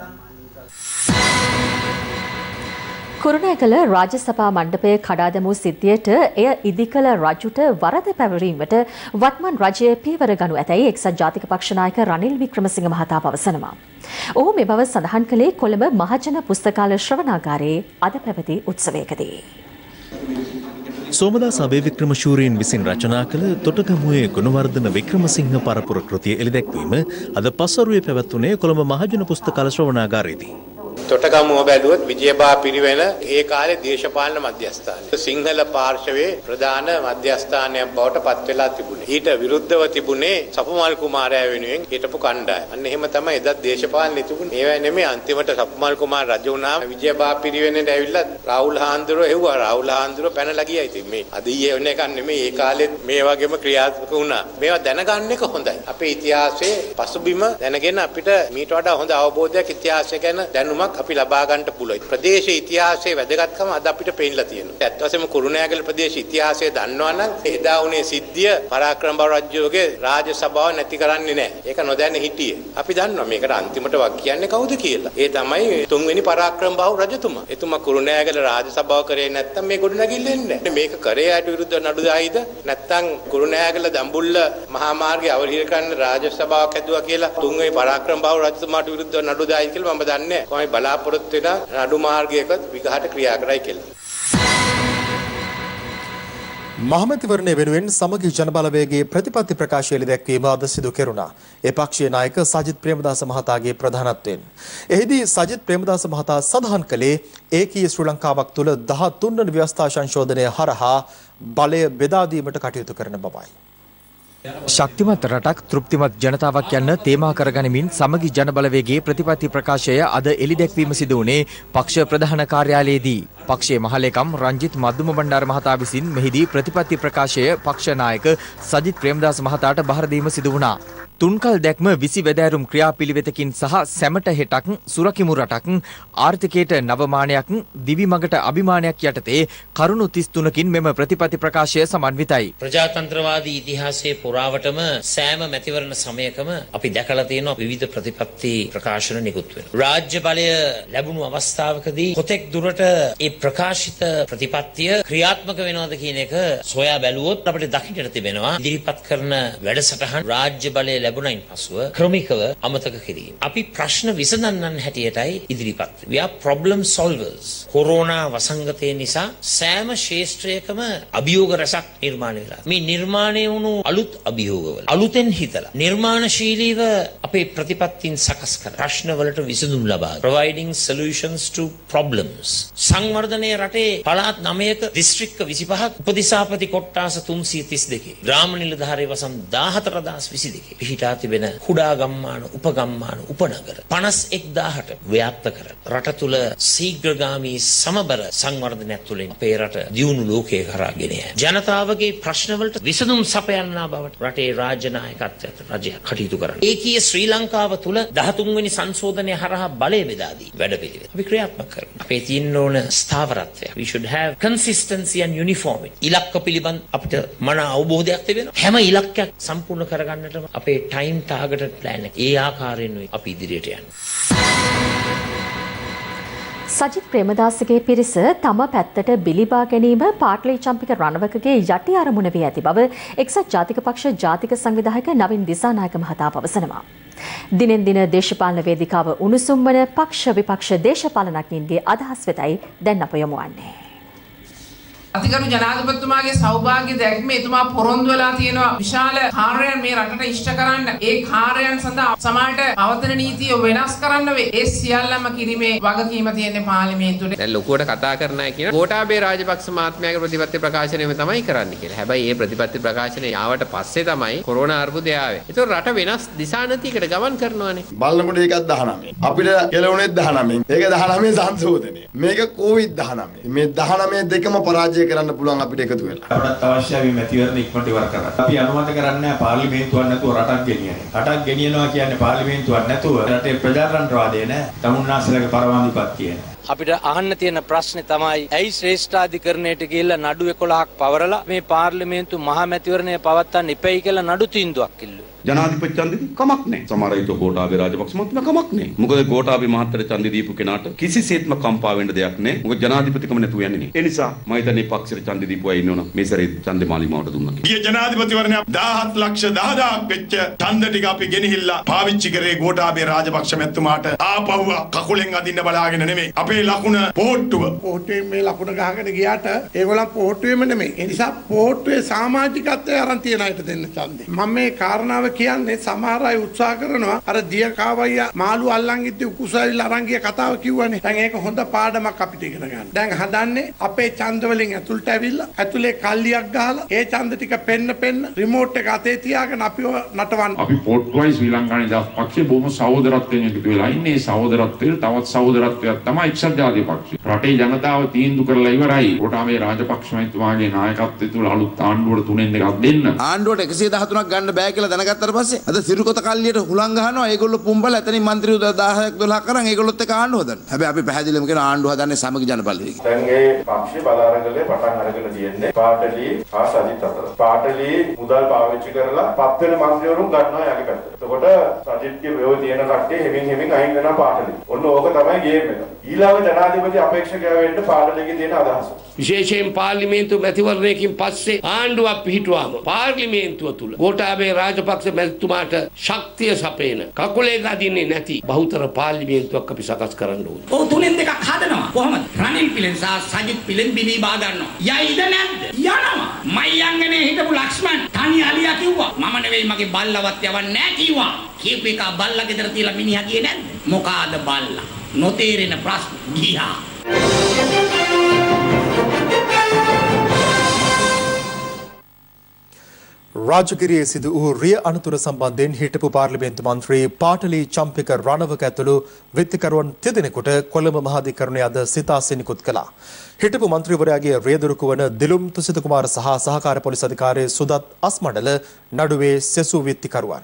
කුරුණෑගල රාජසභා මණ්ඩපය කඩා දැමූ සිද්ධියට එය ඉදිකළ රජුට වරද පැවරීමට වත්මන් රජය පියවර ගනු ඇතැයි එක්සත් ජාතික පක්ෂ නායක රනිල් වික්‍රමසිංහ මහතා පවසනවා. ඔහු මේ බව සඳහන් කළේ කොළඹ මහජන පුස්තකාල ශ්‍රවණාගාරයේ අද පැවති උත්සවයකදී. සෝමදාස අබේවික්‍රම ශූරීන් විසින් රචනා කළ තොටගමුවේ ගුණවර්ධන වික්‍රමසිංහ පරපුර කෘතිය එළිදැක්වීම අද පස්වරුවේ පැවැත්වුණේ කොළඹ මහජන පුස්තකාල ශ්‍රවණාගාරයේදී. තොටගමුව බැලුවොත් විජයබා පිරිවෙන ඒ කාලේ දේශපාලන මධ්‍යස්ථානය. සිංහල පාර්ශවයේ ප්‍රධාන මධ්‍යස්ථානයක් බවට පත් වෙලා තිබුණේ. ඊට විරුද්ධව තිබුණේ සපුමල් කුමාරයා වෙනුවෙන් හිටපු කණ්ඩායම. අන්න එහෙම තමයි එදත් දේශපාලනේ තිබුණේ. ඒවැ නෙමෙයි අන්තිමට සපුමල් කුමාර රජ වුණාම විජයබා පිරිවෙනට ඇවිල්ලා රාහුල් හාන්දුරුවෝ එව්වා. රාහුල් හාන්දුරුවෝ පැනලා ගියා. ඉතින් මේ අද ඊයේ වෙන එකක් නෙමෙයි. ඒ කාලෙත් මේ වගේම ක්‍රියාත්මක වුණා. මේවා දැනගන්න එක හොඳයි. අපේ ඉතිහාසයේ පසුබිම දැනගෙන අපිට මීට වඩා හොඳ අවබෝධයක් ඉතිහාසය ගැන දැනුමක් අපි ලබා ගන්න පුළුවන්. ප්‍රදේශයේ ඉතිහාසයේ වැදගත්කම අද අපිට පේන්නලා තියෙනවා. ඇත්ත වශයෙන්ම කුරුණෑගල ප්‍රදේශයේ ඉතිහාසය දන්නවනම් එදා වුණේ සිද්ධිය පරාක්‍රම බව රජුගේ රාජසභාව නැති කරන්නේ නැහැ. ඒක නොදැන හිටියේ. අපි දන්නවා මේකට අන්තිමට වක් කියන්නේ කවුද කියලා. ඒ තමයි තුන්වෙනි පරාක්‍රම බව රජතුමා. එතුමා කුරුණෑගල රාජසභාව කරේ නැත්තම් මේ ගොඩනැගිල්ල එන්නේ නැහැ. මේක කරේ ආට විරුද්ධව නඩු දායිද නැත්තම් කුරුණෑගල දඹුල්ල මහා මාර්ගය අවහිර කරන්න රාජසභාවක් හැදුවා කියලා තුන්වෙනි පරාක්‍රම බව රජතුමාට විරුද්ධව නඩු දායි කියලා මම දන්නේ නැහැ. කොහොමයි බලාපොරොත්තු වෙන නඩු මාර්ගයකට විගහට ක්‍රියා කරයි කියලා. මහමැතිවරණය වෙනුවෙන් සමගි ජනබලවේගයේ ප්‍රතිපත්ති ප්‍රකාශය එළිදැක්වීම අද සිදු කෙරුණා. ඒ පක්ෂයේ නායක සජිත් ප්‍රේමදාස මහතාගේ ප්‍රධානත්වයෙන්. එහිදී සජිත් ප්‍රේමදාස මහතා සඳහන් කළේ ඒකීය ශ්‍රී ලංකාවක් තුළ දහතුන් වන ව්‍යවස්ථා සංශෝධනය හරහා බලය බෙදා දීමට කටයුතු කරන බවයි. ශක්තිමත් රටක් තෘප්තිමත් ජනතාවක් යන්න තේමා කරගනිමින් සමගි ජනබලවේගයේ ප්‍රතිපත්ති ප්‍රකාශය අද එළිදැක්වීම සිදු වුණේ පක්ෂ ප්‍රධාන කාර්යාලයේදී. පක්ෂයේ මහලේකම් රංජිත් මද්දුම බණ්ඩාර මහතා විසින් මෙහිදී ප්‍රතිපත්ති ප්‍රකාශය පක්ෂ නායක සජිත් ප්‍රේමදාස මහතාට බහර දීම සිදු වුණා. තුන්කල් දැක්ම විසි වැදෑරුම් ක්‍රියාපිළිවෙතකින් සහ සැමට හෙටක් සුරකිමු රටක් ආර්ථිකයට නවමානයක් දිවි මගට අභිමානයක් යටතේ කරුණු තිස් තුනකින් මෙම ප්‍රතිපත්ති ප්‍රකාශය සමන්විතයි. ප්‍රජාතන්ත්‍රවාදී ඉතිහාසයේ පුරාවටම සෑම මැතිවරණ සමයකම අපි දැකලා තියෙනවා විවිධ ප්‍රතිපත්ති ප්‍රකාශන නිකුත් වෙනවා. රාජ්‍ය බලය ලැබුණු අවස්ථාවකදී කොතෙක් දුරට ඒ ප්‍රකාශිත ප්‍රතිපත්තිය ක්‍රියාත්මක වෙනවද කියන එක සොයා බැලුවොත් අපිට දකින්නට තිබෙනවා ඉදිරිපත් කරන වැඩසටහන් රාජ්‍ය බලය ලැබුණයින් පසුව ක්‍රමිකව අමතක කිරීම. අපි ප්‍රශ්න විසඳන්නන් හැටියටයි ඉදිරිපත්. We are problem solvers. Corona වසංගතය නිසා සෑම ශේෂ්ත්‍රයකම අභියෝග රසක් නිර්මාණය වෙලා. මේ නිර්මාණය වුණු අලුත් අභියෝගවල අලුතෙන් හිතලා නිර්මාණශීලීව අපේ ප්‍රතිපත්තීන් සකස් කර ප්‍රශ්නවලට විසඳුම් ලබා providing solutions to problems. සංවර්ධනයේ රටේ පළාත් නවයක දිස්ත්‍රික්ක විසිපහක් උපදිසාපති කොට්ටාස තුන්සිය තිස් දෙකේ ග්‍රාම නිලධාරී වසම් දාහතර දහස් විසි දෙකේ පිහිටා තිබෙන කුඩා ගම්මාන උපගම්මාන උපනගර පනස් එක්දාහට ව්‍යාප්ත කර රට තුළ ශීඝ්‍රගාමී සමබර සංවර්ධනයක් තුළින් අපේ රට දියුණු ලෝකයේ කරා ගෙන යෑම. ජනතාවගේ ප්‍රශ්නවලට විසඳුම් සපයන්නා බවට රටේ රාජ්‍ය නායකත්වයට රජය කටයුතු කරනවා. ඒකීය ශ්‍රී ලංකාව තුළ දහතුන් වෙනි සංශෝධනය හරහා බලය බෙදා දී වැඩපිළිවෙල අපි ක්‍රියාත්මක කරනවා. අපේ තියෙන්න ඕන ස්ථාවරත්වය. We should have consistency and uniformity. ඉලක්ක පිළිබඳ අපිට මන අවබෝධයක් තිබෙනවා. හැම ඉලක්කයක් සම්පූර්ණ කරගන්නටම අපේ ටයිම් ටාගටඩ් ප්ලෑන් එක ඒ ආකාරයෙන් අපි ඉදිරියට යනවා. සජිත් ප්‍රේමදාසගේ පිරිස තම පැත්තට බිලිබා ගැනීම පාටලි චම්පික රණවකගේ යටි අරමුණ වී ඇති බව එක්සත් ජාතික පක්ෂ ජාතික සංවිධායක නවින් දිසානායක මහතා පවසනවා. දිනෙන් දින දේශපාලන වේදිකාව උණුසුම් වන පක්ෂ විපක්ෂ දේශපාලනඥයින්ගේ අදහස් වෙතයි දැන් අප යොමු වන්නේ. අතිගරු ජනාධිපතිතුමාගේ සෞභාග්‍ය දැක්මේ එතුමා පොරොන්දු වෙලා තියෙනවා විශාල කාර්යයන් මේ රටට ඉෂ්ට කරන්න. ඒ කාර්යයන් සඳහා සමාජයට පවතින නීතිය වෙනස් කරන්න වේ. ඒ සියල්ලම කිරීමේ වගකීම තියෙන්නේ පාර්ලිමේන්තුවේ. දැන් ලොකුවට කතා කරන්න අය කියන ගෝඨාභය රාජපක්ෂ මහත්මයාගේ ප්‍රතිපත්ති ප්‍රකාශනයම තමයි කරන්න කියලා. හැබැයි මේ ප්‍රතිපත්ති ප්‍රකාශනය ආවට පස්සේ තමයි කොරෝනා අර්බුදය ආවේ. ඒක රට වෙනස් දිශානතියකට ගමන් කරනවානේ. බලනකොට ඒකත් දහනවය. අපිට කෙලවුනේ දහනවය. ඒක දහනවය සංශෝධනය. මේක කොවිඩ් දහනවය. මේ දහනවය දෙකම පරාජය කරන්න පුළුවන් අපිට එකතු වෙලා. අපට අවශ්‍යයි මේ මැතිවරණ ඉක්මනට ඉවර කරන්න. අපි අනුමත කරන්නේ පාර්ලිමේන්තුවක් නැතුව රටක් ගෙනියන්නේ. රටක් ගෙනියනවා කියන්නේ පාර්ලිමේන්තුවක් නැතුව රටේ ප්‍රජාතන්ත්‍රවාදය නෑ. තමුන්නාසලගේ පරමාධිපත්‍යය නෑ. අපිට අහන්න තියෙන ප්‍රශ්නේ තමයි ඇයි ශ්‍රේෂ්ඨාධිකරණයට ගිහිල්ලා නඩු එකොළහක් පවරලා මේ පාර්ලිමේන්තු මහා මැතිවරණය පවත්වන්න ඉපැයි කියලා නඩු තීන්දුවක් කිල්ලුවා. ජනාධිපති ඡන්දෙ කමක් නැහැ. සමහර අය ගෝඨාභය රාජපක්ෂ මහත්මයා කමක් නැහැ. මොකද ගෝඨාභය මහත්තයාට ඡන්දෙ දීපු කෙනාට කිසිසේත්ම කම්පා වෙන්න දෙයක් නැහැ. මොකද ජනාධිපතිකම නැතුව යන්නේ නේ. ඒ නිසා මම හිතන්නේ පක්ෂයට ඡන්දෙ දීපු අය ඉන්නවනම් මේ සැරේ ඡන්දෙ මාලිමාවට දුන්නා කියලා. ගිය ජනාධිපතිවරණය දහහත් ලක්ෂ දහදාහක් වෙච්ච ඡන්ද ටික අපි ගෙනහිල්ලා පාවිච්චි කරේ ගෝඨාභය රාජපක්ෂ මැතිතුමාට ආපහුව කකුලෙන් අදින්න බලාගෙන නෙමෙයි. අපේ ලකුණ පොහොට්ටුව. පොහොට්ටුවේ මේ ලකුණ ගහගෙන ගියාට ඒගොල්ලන් පොහොට්ටුවේම නෙමෙයි. ඒ නිසා පොහොට්ටුවේ සමාජිකත්වය අරන් තියන අයට දෙන්න ඡන්දෙ. මම මේ කාරණාව කියන්නේ සමහර අය උත්සාහ කරනවා අර දියකාවයියා මාළු අල්ලන් ඉද්දි උකුසයිල අරන් ගිය කතාව කිව්වනේ. දැන් ඒක හොඳ පාඩමක් අපිට ඉගෙන ගන්න. දැන් හදන්නේ අපේ ඡන්ද වලින් ඇතුළට ඇවිල්ලා ඇතුලේ කල්ලියක් ගහලා ඒ ඡන්ද ටික පෙන්න පෙන්න රිමෝට් එක අතේ තියාගෙන අපිව නටවන්න. අපි පොට්ටුවයි ශ්‍රී ලංකාවේ දා පක්ෂේ බොහොම සහෝදරත්වයෙන් එකතු වෙලා ඉන්නේ. ඒ සහෝදරත්වයේ තවත් සහෝදරත්වයක් තමයි එක්සත් ජාතික පක්ෂය. රටේ ජනතාව තීන්දුව කරලා ඉවරයි. ගෝඨාභය රාජපක්ෂ මහත්මයාගේ නායකත්වය තුළ අලුත් ආණ්ඩුවට තුනෙන් දෙකක් දෙන්න. ආණ්ඩුවට එකසිය දහතුනක් ගන්න බෑ කියලා දැනගත්තට පස්සේ අද සිරුකොත කල්ලියට හුලං ගහනවා. ඒගොල්ලෝ පුම්බල එතනින් മന്ത്രി දහයක් දොළහක් කරන් ඒගොල්ලොත් එක්ක ආණ්ඩුව හදන්න. හැබැයි අපි පැහැදිලිවම කියන ආණ්ඩුව හදන්නේ සමගි ජනබලවේගය. දැන් මේ පක්ෂේ බලාරගලේ පටන් අරගෙන තියෙන්නේ පාටලි හා සජිත් අතර. පාටලි මුදල් පාවිච්චි කරලා පත් වෙන മന്ത്രിවරුන් ගන්නවා යටි පැත්තට. එතකොට සජිත්ගේ වේව තියෙන කට්ටිය හෙමින් හෙමින් අයින් වෙනවා පාටලි. ඔන්න ඕක තමයි ගේම් එක. ඊළඟ ජනාධිපති අපේක්ෂකයා වෙන්න පාටලිගේ තියෙන අදහස. විශේෂයෙන් පාර්ලිමේන්තු මැතිවරණයකින් පස්සේ ආණ්ඩුවක් පිහිටුවාම පාර්ලිමේන්තුව තුල ගෝඨාභය රාජපක්ෂ මැතිතුමාට ශක්තිය සපේන කකුලේ ගදින්නේ නැති බහුතර පාර්ලිමේන්තුවක් අපි සකස් කරන්න ඕනේ. ඔව් තුනෙන් දෙකක් හදනවා. කොහොමද? රනිල් පිලෙන් සහ සජිත් පිලෙන් බිලී බා ගන්නවා. යයිද නැද්ද? යනවා. මයංගනේ හිටපු ලක්ෂ්මන් තනි අලියා කිව්වා. මම නෙවෙයි මගේ බල්ලවත් යවන්නේ නැහැ කිව්වා. කීප එක බල්ලා ගෙදර තියලා මිනිහා ගියේ නැද්ද? මොකාද බල්ලා? නොතේරෙන ප්‍රශ්න ගියා. රාජගිරියේ සිදු වූ රිය අනතුර සම්බන්ධයෙන් හිටපු පාර්ලිමේන්තු මන්ත්‍රී පාටලි චම්පික රණවක ඇතුළු විත්තිකරුවන් තිදෙනෙකුට කොළඹ මහාධිකරණයේ අද සිතාසෙ නිකුත් කළා. හිටපු මන්ත්‍රීවරයාගේ රියදුරුකු වන දිලුම් තුසිත කුමාර සහ සහකාර පොලිස් අධිකාරී සුදත් අස්මඩල නඩුවේ සෙසු විත්තිකරුවන්.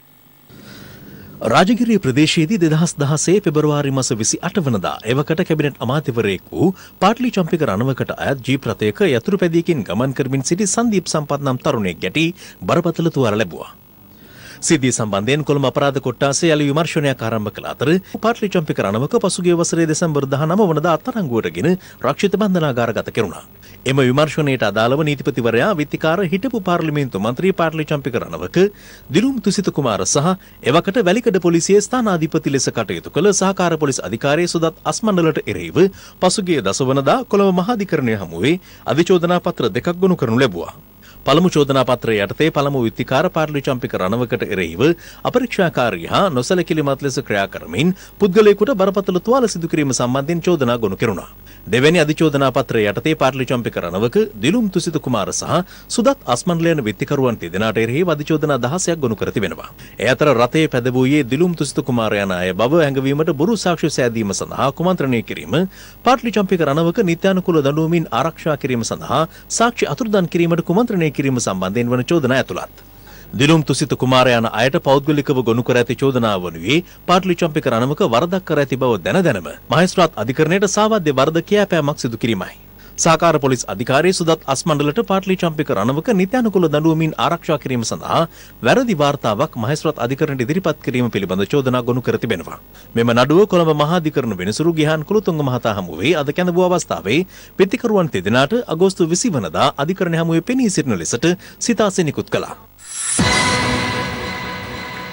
රාජගිරිය ප්‍රදේශයේදී දෙදහස් දහසේ පෙබරවාරි මාස විසි අට වනදා එවකට කැබිනට් අමාත්‍යවරයෙකු වූ පාටලි චම්පික රණවකට අයත් ජීප් රථයක යතුරු පැදියකින් ගමන් කරමින් සිටි සංදීප් සම්පත් නම් තරුණයෙක් ගැටි බරපතල තුවාල ලැබුවා. සිද්ධිය සම්බන්ධයෙන් කොළඹ අපරාධ කොට්ටාසේ යලි විමර්ශනයක් ආරම්භ කළ අතර පාටලි චම්පික රණවක පසුගිය වසරේ දෙසැම්බර් දහනව වනදා අත්අඩංගුවටගෙන රක්ෂිත බන්ධනාගාරගත කෙරුණා. එම විමර්ශනයට අදාළව නීතිපතිවරයා විත්තිකාර හිටපු පාර්ලිමේන්තු මන්ත්‍රී පාටලි චම්පික රණවක දිලුම් තුසිත කුමාර සහ එවකට වැලිකඩ පොලිසියේ ස්ථානාධිපති ලෙස කටයුතු කළ සහකාර පොලිස් අධිකාරිය සුදත් අස්මණ්ඩලට එරෙහිව පසුගිය දසවනදා කොළඹ මහාධිකරණය හමුවේ අධිචෝදනා පත්‍ර දෙකක් ගොනු කරනු ලැබුවා. පළමු චෝදනා පත්‍රය යටතේ පළමු විත්තිකාර පාටලි චම්පික රණවකට එරෙහිව අපරීක්ෂාකාරී හා නොසැලකිලිමත් ලෙස ක්‍රියා කරමින් පුද්ගලයෙකුට බරපතල තුවාල සිදු කිරීම සම්බන්ධයෙන් චෝදනා ගොනු කෙරුණා. දෙවැනි අධිචෝදනා පත්‍රය යටතේ පාටලි චම්පික රණවක දිලුම් තුසිත කුමාර සහ සුදත් අස්මණ්ඩල යන විත්තිකරුවන් තිදෙනාට එරෙහිව අධිචෝදනා දහසයක් ගොනු කර තිබෙනවා. ඒ අතර රථයේ පැදවූයේ දිලුම් තුසිත කුමාර යන අය බව හැඟවීමට බොරු සාක්ෂි සෑදීම සඳහා කුමන්ත්‍රණය කිරීම පාටලි චම්පික රණවක නිත්‍යානුකූල දඬුවමින් ආරක්ෂා කිරීම සඳහා සාක්ෂි අතුරුදන් කිරීමට කුමන්ත්‍රණය කිරීම සම්බන්ධයෙන් වන චෝදනා ඇතුළත්. දිලුම් තුසිත කුමාර යන අයට පෞද්ගලිකව ගොනු කර ඇති චෝදනාව වනුයේ පාටලි චම්පික රණවක වරදක් කර ඇති බව දැන දැනම මහේස්ත්‍රාත් අධිකරණයට සාවාද්‍ය වරද කියාපෑමක් සිදු කිරීමයි. සහකාර පොලිස් අධිකාරී සුදත් අස්මණ්ඩලට පාටලි චම්පික රණවක නිත්‍යානුකූල දඬුවමින් ආරක්ෂා කිරීම සඳහා වැරදි වාර්තාවක් මහේස්ත්‍රාත් අධිකරණයට ඉදිරිපත් කිරීම පිළිබඳ චෝදනා ගොනු කර තිබෙනවා. මෙම නඩුව කොළඹ මහාධිකරණ වෙනසුරු ගිහාන් කුලතුංග මහතා හමුවේ අද කැඳවූ අවස්ථාවේ පිටිකරුවන් තිදෙනාට අගෝස්තු විසි වනදා අධිකරණ හමුවේ පෙනී සිටින ලෙසට සිතාසෙ නිකුත් කළා.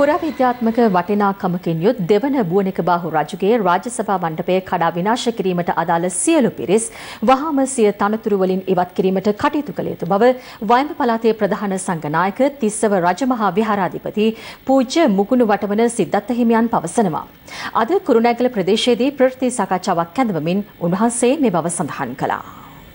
පුරාවිද්‍යාත්මක වටිනාකමකින් යුත් දෙවන බුවනික බාහු රජුගේ රාජසභා මණ්ඩපය කඩා විනාශ කිරීමට අදාළ සියලු පිරිස් වහාම සිය තනතුරු වලින් ඉවත් කිරීමට කටයුතු කළ යුතු බව වයඹ පළාතේ ප්‍රධාන සංඝනායක තිස්සව රජමහා විහාරාධිපති පූජ්‍ය මුගුණු වටවන සිද්ධාර්ථ හිමියන් පවසනවා. අද කුරුණෑගල ප්‍රදේශයේදී ප්‍රවෘත්ති සාකච්ඡාවක් ඇඳවමින් උන්වහන්සේ මේ බව සඳහන් කළා.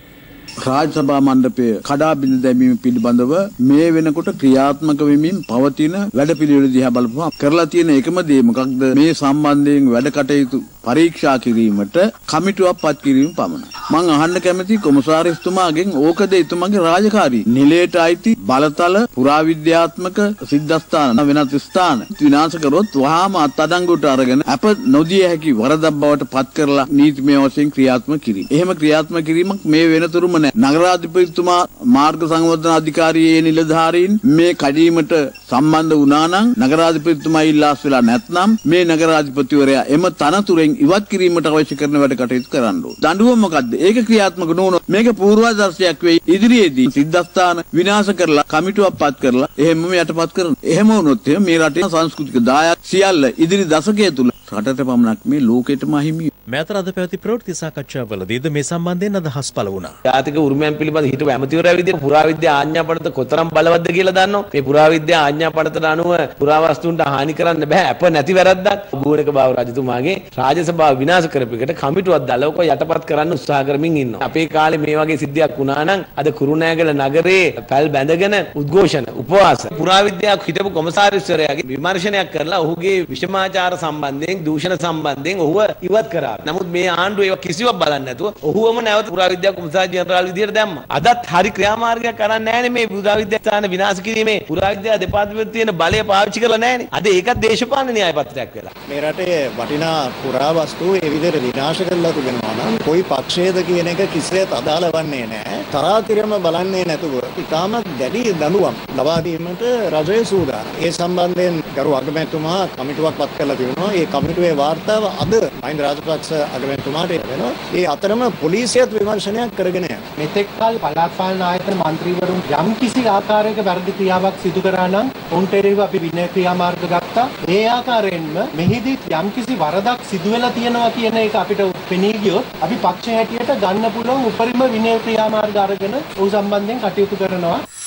රාජසභා මණ්ඩපය කඩා බිඳ දැමීම පිළිබඳව මේ වෙනකොට ක්‍රියාත්මක වෙමින් පවතින වැඩපිළිවෙල දිහා බලපුවම කරලා තියෙන එකම දේ මොකක්ද මේ සම්බන්ධයෙන් වැඩ කටයුතු පරීක්ෂා කිරීමට කමිටුවක් පත් කිරීම පමණයි. මම අහන්න කැමති කොමසාරිස්තුමාගෙන් ඕකද එතුමාගේ රාජකාරී නිලයට අයිති බලතල පුරාවිද්‍යාත්මක සිද්ධාස්ථාන වෙනත් ස්ථාන විනාශ කරොත් වහාම අත්අඩංගුවට අරගෙන අප නොදිය හැකි වරදක් බවට පත් කරලා නීතිමය වශයෙන් ක්‍රියාත්මක කිරීම. එහෙම ක්‍රියාත්මක කිරීමක් මේ වෙනතුරුම නගරාධිපතිතුමා මාර්ග සංවර්ධන අධිකාරියේ නිලධාරීන් මේ කඩීමට සම්බන්ධ වුණා නම් නගරාධිපතිතුමා ඉල්ලාස් වෙලා නැත්නම් මේ නගරාධිපතිවරයා එම තනතුරෙන් ඉවත් කිරීමට අවශ්‍ය කරන වැඩ කටයුතු කරන්න ඕන. දඬුවම මොකද්ද? ඒක ක්‍රියාත්මක නොවුනොත් මේක පූර්වාදර්ශයක් වෙයි. ඉදිරියේදී සිද්ධාස්ථාන විනාශ කරලා කමිටුවක් පත් කරලා එහෙමම යටපත් කරන. එහෙම වුණොත් මේ රටේ සංස්කෘතික දායක සියල්ල ඉදිරි දශකය තුල රටට පමණක් මේ ලෝකෙටම අහිමි. මේ අතර අද පැවති ප්‍රවෘත්ති සාකච්ඡාවලදීද මේ සම්බන්ධයෙන් අදහස් පළ වුණා. ජාතික උරුමයන් පිළිබඳ හිටපු ඇමතිවරයා විදිහට පුරාවිද්‍යා ආඥා පනත කොතරම් බලවත්ද කියලා දන්නවා. මේ පුරාවිද්‍යා ආඥා පනතට අනුව පුරාවස්තුන්ට හානි කරන්න බෑ. අප නැති වැරද්දක්. බුවනික බාහු රජතුමාගේ රාජසභාව විනාශ කරපෙකට කමිටුවක් දාලා ඔක යටපත් කරන්න උත්සාහ කරමින් ඉන්නවා. අපේ කාලේ මේ වගේ සිද්ධියක් වුණා නම් අද කුරුණෑගල නගරේ පැල් බැඳගෙන උද්ඝෝෂණ උපවාස පුරාවිද්‍යාවක් හිටපු කොමසාරිස්වරයාගේ විමර්ශනයක් කරලා ඔහුගේ විෂමාචාර සම්බන්ධයෙන් දූෂණ සම්බන්ධයෙන් ඔහුව ඉවත් කරා. නමුත් මේ ආණ්ඩුව ඒවා කිසිවක් බලන්නේ නැතුව ඔහුවම නැවත පුරාවිද්‍යා කොමසාරි ජෙනරාල් විදියට දැම්මා. අදත් හරි ක්‍රියාමාර්ගයක් කරන්නේ නැහැනේ මේ පුරාවිද්‍යා ස්ථාන විනාශ කිරීමේ පුරාවිද්‍යා දෙපාර්තමේන්තුවේ තියෙන බලය පාවිච්චි කරලා නැහැනේ. අද ඒකත් දේශපාලන න්‍යාය පත්‍රයක් වෙලා. මේ රටේ වටිනා පුරාවස්තු ඒ විදිහට විනාශ කරලා තිබෙනවා නම් કોઈ පක්ෂයේද කියන එක කිසිසේත් අදාළ වන්නේ නැහැ. තරාතිරම බලන්නේ නැතුව ඉතාමත් දැඩි දඬුවම් ලබා දීමට රජය සූදානම්. ඒ සම්බන්ධයෙන් ගරු අගමැතිතුමා කමිටුවක් පත් කරලා තිබෙනවා. ඒ කමිටුවේ වාර්තාව අද මහින්ද රාජපක්ෂ අගමැතිතුමාට එනවා. ඒ අතරම පොලිසියත් විමර්ශනයක් කරගෙන යනවා. මෙතෙක් කල පළාත් පාලන ආයතන මන්ත්‍රීවරුන් යම් කිසි ආකාරයක වැරදි ක්‍රියාවක් සිදු කරා නම් ඔවුන්ට එරෙහිව අපි විනය ක්‍රියාමාර්ග ගත්තා. ඒ ආකාරයෙන්ම මෙහිදී යම් කිසි වරදක් සිදු වෙලා තියෙනවා කියන එක අපිට පෙනී ගියොත් අපි පක්ෂ හැටියට ගන්න පුළුවන් උපරිම විනය ක්‍රියාමාර්ග අරගෙන ඔහු සම්බන්ධයෙන් කටයුතු කරනවා.